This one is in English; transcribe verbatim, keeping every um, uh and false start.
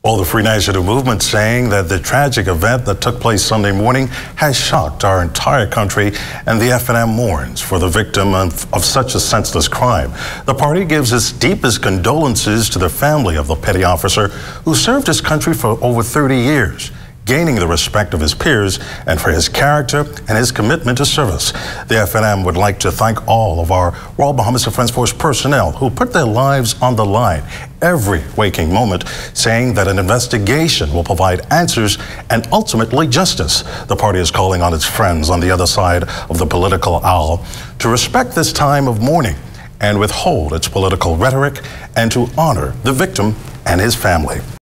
Well, the Free National Movement saying that the tragic event that took place Sunday morning has shocked our entire country, and the F N M mourns for the victim of, of such a senseless crime. The party gives its deepest condolences to the family of the petty officer who served his country for over thirty years, gaining the respect of his peers, and for his character and his commitment to service. The F N M would like to thank all of our Royal Bahamas Defense Force personnel who put their lives on the line every waking moment, saying that an investigation will provide answers and ultimately justice. The party is calling on its friends on the other side of the political aisle to respect this time of mourning and withhold its political rhetoric and to honor the victim and his family.